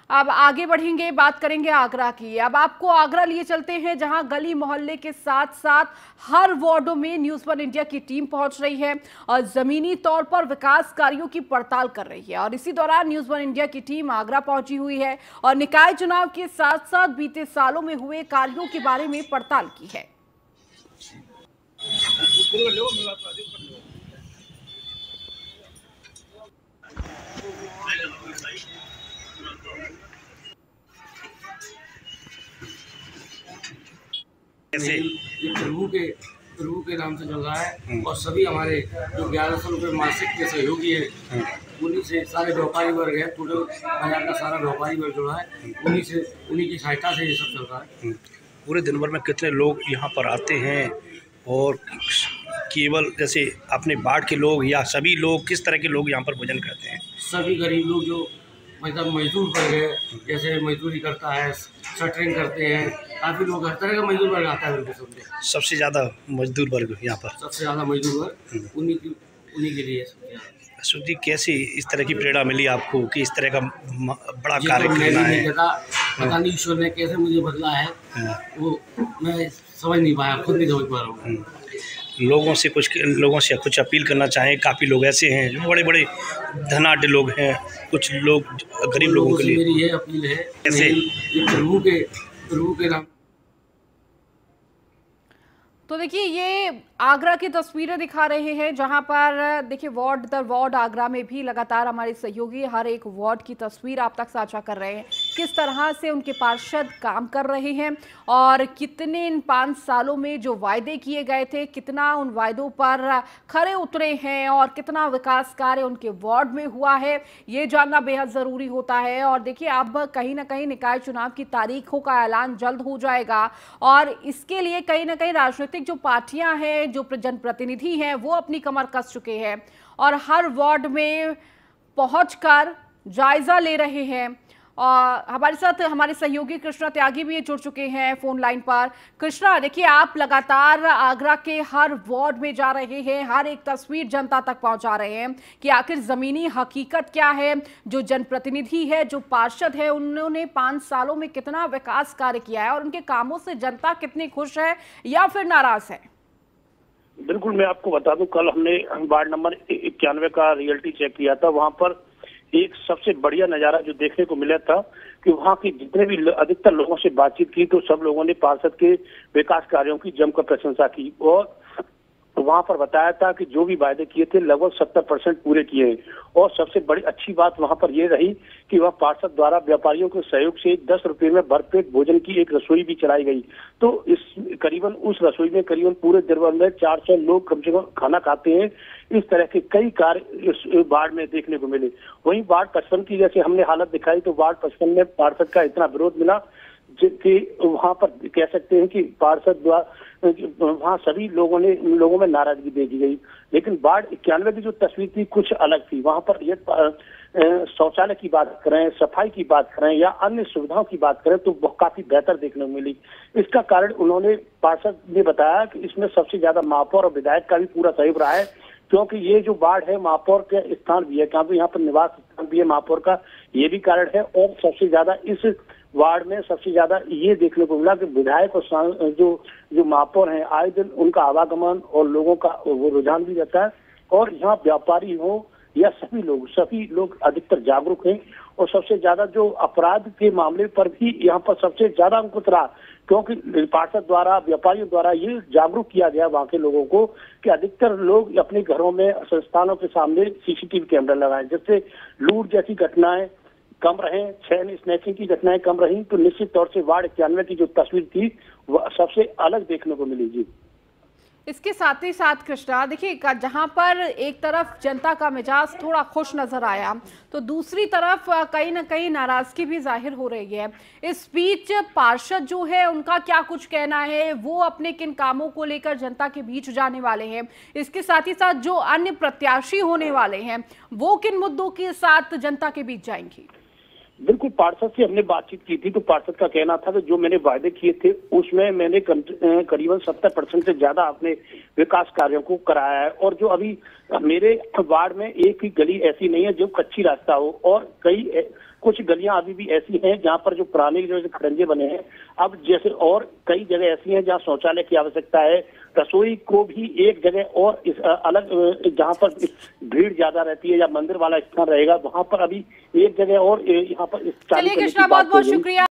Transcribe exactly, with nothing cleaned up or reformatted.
अब आगे बढ़ेंगे, बात करेंगे आगरा की। अब आपको आगरा लिए चलते हैं, जहां गली मोहल्ले के साथ साथ हर वार्डों में न्यूज़ वन इंडिया की टीम पहुंच रही है और जमीनी तौर पर विकास कार्यों की पड़ताल कर रही है। और इसी दौरान न्यूज़ वन इंडिया की टीम आगरा पहुंची हुई है और निकाय चुनाव के साथ साथ बीते सालों में हुए कार्यों के बारे में पड़ताल की है। ये प्रभु के प्रभु के नाम से चल रहा है और सभी हमारे जो ग्यारह सौ रुपये मासिक के सहयोगी है उन्हीं से सारे व्यापारी वर्ग है, पूरे बाजार का सारा व्यापारी वर्ग जुड़ा है, उन्हीं से उन्हीं की सहायता से ये सब चल रहा है। पूरे दिन भर में कितने लोग यहाँ पर आते हैं और केवल जैसे अपने बाढ़ के लोग या सभी लोग, किस तरह के लोग यहाँ पर भोजन करते हैं? सभी गरीब लोग जो मतलब मजदूर वर्ग है, जैसे मजदूरी करता है, शटरिंग करते हैं, काफ़ी लोग हर तरह का मजदूर वर्ग आता है। बिल्कुल समझे सबसे ज़्यादा मजदूर वर्ग यहाँ पर सबसे ज़्यादा मजदूर वर्ग उन्हीं की उन्हीं के लिए। अशोक जी, कैसे इस तरह की प्रेरणा मिली आपको कि इस तरह का बड़ा कार्य तो करना है? पता पता नहीं ईश्वर ने कैसे मुझे बदला है, वो मैं समझ नहीं पाया, खुद नहीं समझ पा रहा हूँ। लोगों से कुछ लोगों से कुछ अपील करना चाहें? काफ़ी लोग ऐसे हैं जो बड़े बड़े धनाढ़ लोग हैं, कुछ लोग गरीब लोगों के लिए मेरी ये अपील है कैसे प्रभु के प्रभु के नाम। तो देखिए, ये आगरा की तस्वीरें दिखा रहे हैं, जहां पर देखिए वार्ड दर वार्ड आगरा में भी लगातार हमारे सहयोगी हर एक वार्ड की तस्वीर आप तक साझा कर रहे हैं, किस तरह से उनके पार्षद काम कर रहे हैं और कितने इन पाँच सालों में जो वायदे किए गए थे, कितना उन वायदों पर खरे उतरे हैं और कितना विकास कार्य उनके वार्ड में हुआ है, ये जानना बेहद ज़रूरी होता है। और देखिए, अब कहीं ना कहीं निकाय चुनाव की तारीखों का ऐलान जल्द हो जाएगा और इसके लिए कहीं ना कहीं राजनीतिक जो पार्टियां हैं, जो जनप्रतिनिधि हैं, वो अपनी कमर कस चुके हैं और हर वार्ड में पहुंचकर जायजा ले रहे हैं। और हमारे साथ हमारे सहयोगी कृष्णा त्यागी भी जुड़ चुके हैं फोन लाइन पर। कृष्णा, देखिए, आप लगातार आगरा के हर वार्ड में जा रहे हैं, हर एक तस्वीर जनता तक पहुंचा रहे हैं कि आखिर जमीनी हकीकत क्या है, जो जनप्रतिनिधि है, जो पार्षद है, उन्होंने पांच सालों में कितना विकास कार्य किया है और उनके कामों से जनता कितनी खुश है या फिर नाराज है? बिल्कुल, मैं आपको बता दूं, कल हमने वार्ड नंबर इक्यानवे का रियलिटी चेक किया था। वहां पर एक सबसे बढ़िया नजारा जो देखने को मिला था कि वहां की जितने भी अधिकतर लोगों से बातचीत की तो सब लोगों ने पार्षद के विकास कार्यों की जमकर प्रशंसा की और वहां पर बताया था कि जो भी वायदे किए थे लगभग सत्तर परसेंट पूरे किए हैं। और सबसे बड़ी अच्छी बात वहां पर यह रही कि वह पार्षद द्वारा व्यापारियों के सहयोग से दस रुपए में भरपेट भोजन की एक रसोई भी चलाई गई। तो इस करीबन उस रसोई में करीबन पूरे दरबार में चार सौ लोग कम से कम खाना खाते हैं। इस तरह के कई कार्य इस वार्ड में देखने को मिले। वहीं वार्ड पचपन की जैसे हमने हालत दिखाई तो वार्ड पचपन में पार्षद का इतना विरोध मिला कि वहां पर कह सकते हैं कि पार्षद द्वारा वहां सभी लोगों ने लोगों में नाराजगी देखी गई। लेकिन वार्ड इक्यानवे की जो तस्वीर थी कुछ अलग थी। वहां पर ये शौचालय की बात करें, सफाई की बात करें या अन्य सुविधाओं की बात करें तो वो काफी बेहतर देखने को मिली। इसका कारण उन्होंने पार्षद ने बताया कि इसमें सबसे ज्यादा महापौर और विधायक का भी पूरा सहयोग रहा है, क्योंकि ये जो वार्ड है महापौर के स्थान भी है, क्योंकि यहाँ पर निवास स्थान भी है महापौर का, ये भी कारण है। और सबसे ज्यादा इस वार्ड में सबसे ज्यादा ये देखने को मिला कि विधायक और जो जो महापौर हैं आए दिन उनका आवागमन और लोगों का वो रुझान भी रहता है। और यहाँ व्यापारी हो या सभी लोग सभी लोग अधिकतर जागरूक हैं। और सबसे ज्यादा जो अपराध के मामले पर भी यहाँ पर सबसे ज्यादा अंकुश रहा, क्योंकि पार्षद द्वारा व्यापारियों द्वारा ये जागरूक किया गया वहां के लोगों को कि अधिकतर लोग अपने घरों में संस्थानों के सामने सीसीटीवी कैमरा लगाएं, जिससे लूट जैसी घटनाएं कम रहे, चैन स्नैचिंग की घटनाएं कम रही। तो निश्चित तौर से वार्ड इक्यानवे की जो तस्वीर थी वह सबसे अलग देखने को मिली। जी, इसके साथ ही साथ कृष्णा, देखिए, जहां पर एक तरफ जनता का मिजाज थोड़ा खुश नजर आया तो दूसरी तरफ कहीं ना कहीं नाराजगी भी जाहिर हो रही है। इस बीच पार्षद जो है उनका क्या कुछ कहना है, वो अपने किन कामों को लेकर जनता के बीच जाने वाले हैं, इसके साथ ही साथ जो अन्य प्रत्याशी होने वाले हैं वो किन मुद्दों के साथ जनता के बीच जाएंगी? बिल्कुल, पार्षद से हमने बातचीत की थी तो पार्षद का कहना था कि जो मैंने वायदे किए थे उसमें मैंने करीबन सत्तर परसेंट से ज्यादा अपने विकास कार्यों को कराया है। और जो अभी मेरे वार्ड में एक ही गली ऐसी नहीं है जो कच्ची रास्ता हो और कई कुछ गलियां अभी भी ऐसी हैं जहां पर जो पुराने जो खड़ंजे बने हैं, अब जैसे और कई जगह ऐसी हैं जहां शौचालय की आवश्यकता है, रसोई को भी एक जगह और इस अलग जहां पर भीड़ ज्यादा रहती है या मंदिर वाला स्थान रहेगा वहां पर अभी एक जगह और यहाँ पर चलिए कृष्णा, बहुत बहुत शुक्रिया।